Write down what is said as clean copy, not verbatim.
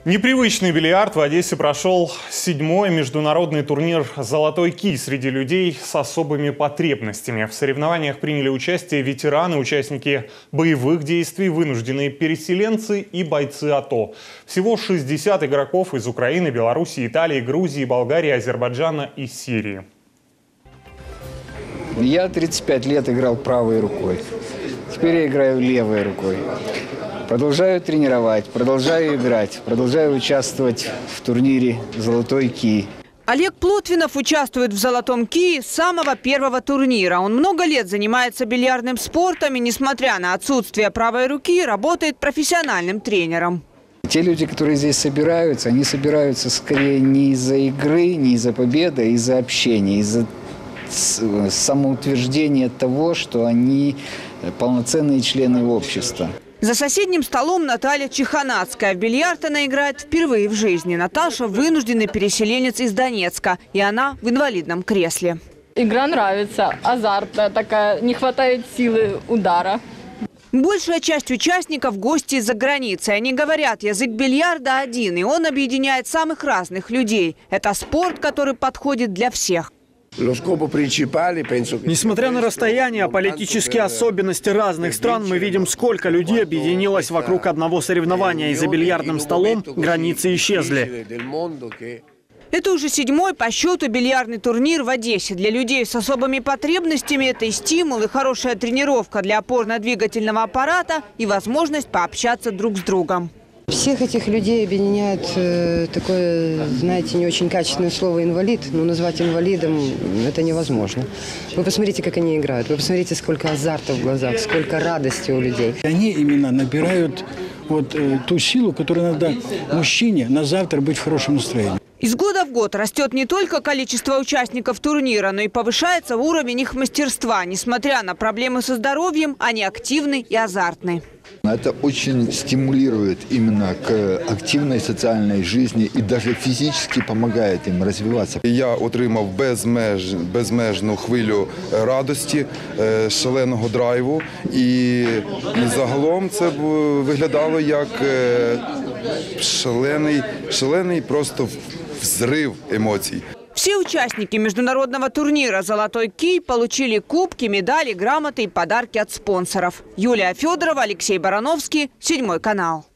Непривычный бильярд в Одессе прошел 7-й международный турнир «Золотой кий» среди людей с особыми потребностями. В соревнованиях приняли участие ветераны, участники боевых действий, вынужденные переселенцы и бойцы АТО. Всего 60 игроков из Украины, Беларуси, Италии, Грузии, Болгарии, Азербайджана и Сирии. Я 35 лет играл правой рукой. Теперь я играю левой рукой. Продолжаю тренировать, продолжаю играть, продолжаю участвовать в турнире «Золотой кий». Олег Плотвинов участвует в «Золотом кии» с самого первого турнира. Он много лет занимается бильярдным спортом и, несмотря на отсутствие правой руки, работает профессиональным тренером. Те люди, которые здесь собираются, они собираются скорее не из-за игры, не из-за победы, а из-за общения, из-за самоутверждения того, что они полноценные члены общества. За соседним столом Наталья Чеханацкая. В бильярд она играет впервые в жизни. Наташа – вынужденный переселенец из Донецка. И она в инвалидном кресле. Игра нравится, азартная такая, не хватает силы удара. Большая часть участников – гости из-за границы. Они говорят, язык бильярда один, и он объединяет самых разных людей. Это спорт, который подходит для всех. Несмотря на расстояние, политические особенности разных стран, мы видим, сколько людей объединилось вокруг одного соревнования. И за бильярдным столом границы исчезли. Это уже 7-й по счету бильярдный турнир в Одессе. Для людей с особыми потребностями это и стимул, и хорошая тренировка для опорно-двигательного аппарата, и возможность пообщаться друг с другом. Всех этих людей объединяет такое, знаете, не очень качественное слово «инвалид». Но назвать инвалидом это невозможно. Вы посмотрите, как они играют. Вы посмотрите, сколько азарта в глазах, сколько радости у людей. Они именно набирают ту силу, которую надо мужчине на завтра быть в хорошем настроении. Из года в год растет не только количество участников турнира, но и повышается уровень их мастерства. Несмотря на проблемы со здоровьем, они активны и азартны. Это очень стимулирует именно к активной соціальній жизни і навіть фізично допомагає їм розвиватися. Я отримав безмежну хвилю радості, шаленого драйву. І загалом це виглядало як шалений просто взрыв эмоций. Все участники международного турнира «Золотой кий» получили кубки, медали, грамоты и подарки от спонсоров. Юлия Федорова, Алексей Барановский, 7 канал.